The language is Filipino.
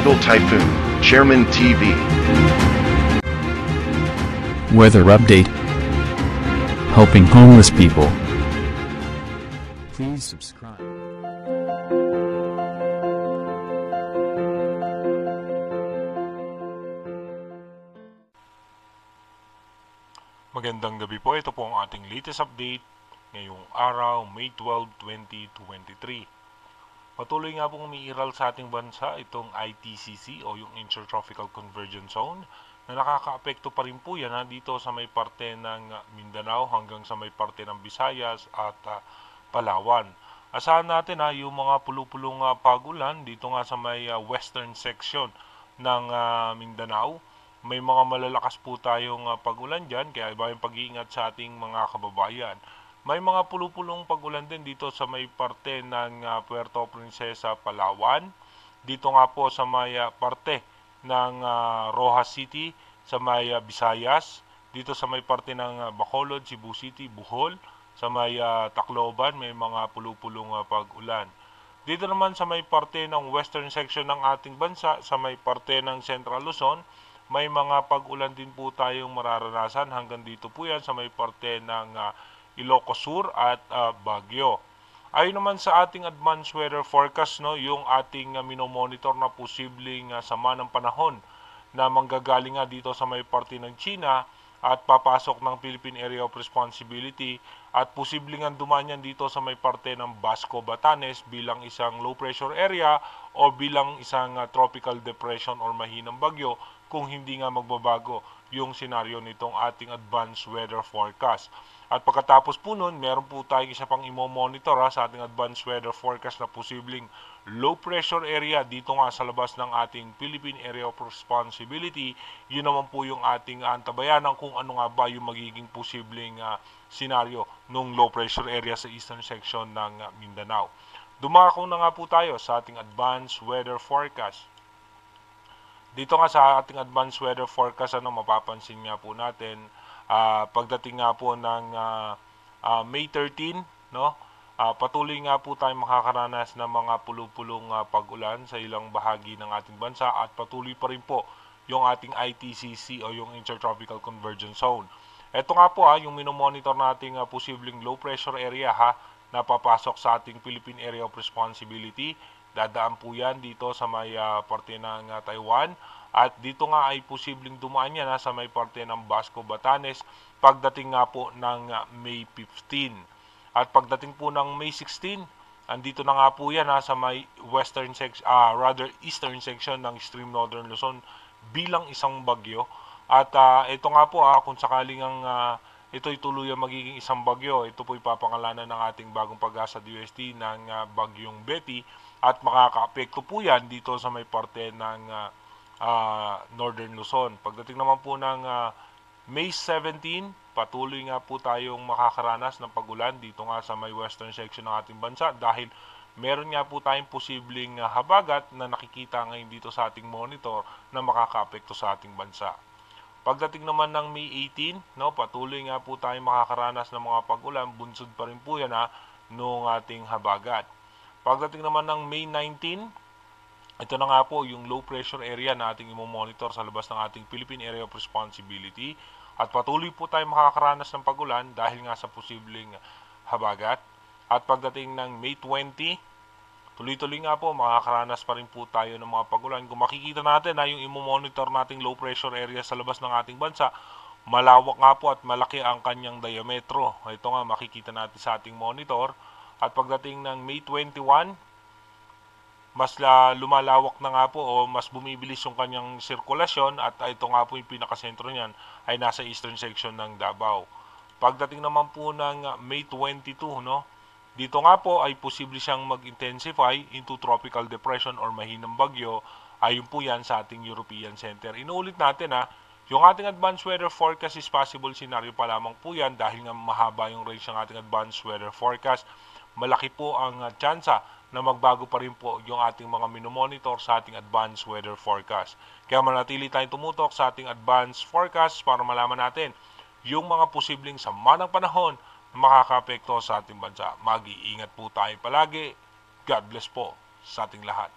Tropical Typhoon, Chairman TV. Weather update. Helping homeless people. Please subscribe. Magandang gabi po. Ito po ang ating latest update ngayong araw, May 12, 2023. Patuloy nga pong umiiral sa ating bansa itong ITCZ o yung Intertropical Convergence Zone na nakakaapekto pa rin po yan dito sa may parte ng Mindanao hanggang sa may parte ng Visayas at Palawan. Asahan natin yung mga pulupulong pagulan dito nga sa may western section ng Mindanao. May mga malalakas po tayong pagulan dyan, kaya iba yung pag-iingat sa ating mga kababayan. May mga pulupulong pagulan din dito sa may parte ng Puerto Princesa, Palawan. Dito nga po sa may parte ng Rojas City, sa may Visayas. Dito sa may parte ng Bacolod, Cebu City, Bohol. Sa may Tacloban, may mga pulupulong pagulan. Dito naman sa may parte ng western section ng ating bansa, sa may parte ng Central Luzon, may mga pag-ulan din po tayong mararanasan. Hanggang dito po yan sa may parte ng Ilocos Sur at Baguio. Ayon naman sa ating advanced weather forecast, yung ating minomonitor na posibleng sama ng panahon na manggagaling dito sa may parte ng China at papasok ng Philippine Area of Responsibility at posibleng dumaan yan dito sa may parte ng Basco, Batanes bilang isang low pressure area o bilang isang tropical depression or mahinang bagyo kung hindi nga magbabago yung senaryo nitong ating advanced weather forecast. At pagkatapos po nun, meron po tayong isa pang imo-monitor sa ating advanced weather forecast na posibleng low pressure area dito nga sa labas ng ating Philippine Area of Responsibility. Yun naman po yung ating antabayanan kung ano nga ba yung magiging posibleng senaryo ng low pressure area sa eastern section ng Mindanao. Dumako na nga po tayo sa ating advanced weather forecast. Dito nga sa ating advanced weather forecast, mapapansin nga po natin, pagdating nga po ng May 13, patuloy nga po tayong makakaranas ng mga pulupulong pag-ulan sa ilang bahagi ng ating bansa at patuloy pa rin po yung ating ITCZ o yung Intertropical Convergence Zone. Ito nga po yung minomonitor nating posibleng low pressure area na papasok sa ating Philippine Area of Responsibility. Dadaan po yan dito sa may parte ng Taiwan. At dito nga ay posibleng dumaan yan sa may parte ng Basco, Batanes pagdating nga po ng May 15. At pagdating po ng May 16, andito na nga po yan sa may western section, eastern section ng extreme northern Luzon bilang isang bagyo. At ito nga po kung sakaling ito'y tuluyang magiging isang bagyo, ito po ipapangalanan ng ating bagong pag-asa DOST ng bagyong Betty at makakaapekto po yan dito sa may parte ng Northern Luzon. Pagdating naman po ng May 17, patuloy nga po tayong makakaranas ng pagulan dito nga sa may western section ng ating bansa dahil meron nga po tayong posibleng habagat na nakikita ngayon dito sa ating monitor na makakaapekto sa ating bansa. Pagdating naman ng May 18, patuloy nga po tayong makakaranas ng mga pagulan, bunsod pa rin po yan noong ating habagat. Pagdating naman ng May 19, ito na nga po yung low pressure area na ating imo-monitor sa labas ng ating Philippine Area of Responsibility at patuloy po tayong makakaranas ng pagulan dahil nga sa posibleng habagat. At pagdating ng May 20, tuloy-tuloy nga po makakaranas pa rin po tayo ng mga pagulan. Kung makikita natin yung imo-monitor nating low pressure area sa labas ng ating bansa, malawak nga po at malaki ang kanyang diametro. Ito nga makikita natin sa ating monitor. At pagdating ng May 21, mas lumalawak na nga po o mas bumibilis yung kanyang sirkulasyon at ito nga po yung pinakasentro niyan ay nasa eastern section ng Davao. Pagdating naman po ng May 22, dito nga po ay posible siyang mag-intensify into tropical depression or mahinang bagyo. Ayun po yan sa ating European Center. Inuulit natin yung ating advanced weather forecast is possible scenario pa lamang po yan dahil nga mahaba yung range ng ating advanced weather forecast. Malaki po ang tsansa na magbago pa rin po yung ating mga minomonitor sa ating advanced weather forecast. Kaya manatili tayong tumutok sa ating advanced forecast para malaman natin yung mga posibleng sama ng panahon na makakaapekto sa ating bansa. Mag-iingat po tayo palagi. God bless po sa ating lahat.